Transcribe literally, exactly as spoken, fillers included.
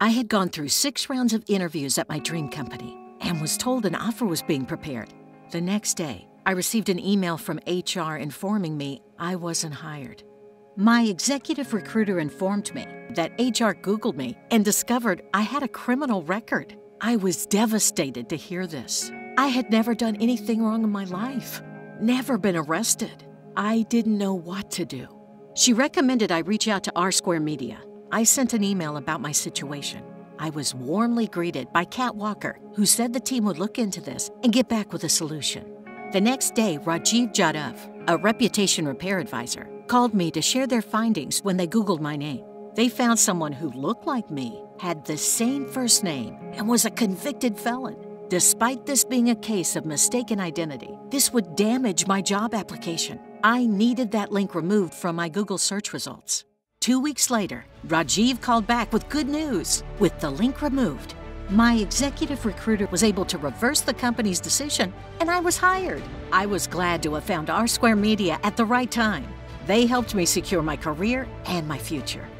I had gone through six rounds of interviews at my dream company and was told an offer was being prepared. The next day, I received an email from H R informing me I wasn't hired. My executive recruiter informed me that H R Googled me and discovered I had a criminal record. I was devastated to hear this. I had never done anything wrong in my life, never been arrested. I didn't know what to do. She recommended I reach out to Rsquare Media. I sent an email about my situation. I was warmly greeted by Kat Walker, who said the team would look into this and get back with a solution. The next day, Rajiv Jadhav, a reputation repair advisor, called me to share their findings when they Googled my name. They found someone who looked like me, had the same first name, and was a convicted felon. Despite this being a case of mistaken identity, this would damage my job application. I needed that link removed from my Google search results. Two weeks later, Rajiv called back with good news. With the link removed, my executive recruiter was able to reverse the company's decision, and I was hired. I was glad to have found Rsquare Media at the right time. They helped me secure my career and my future.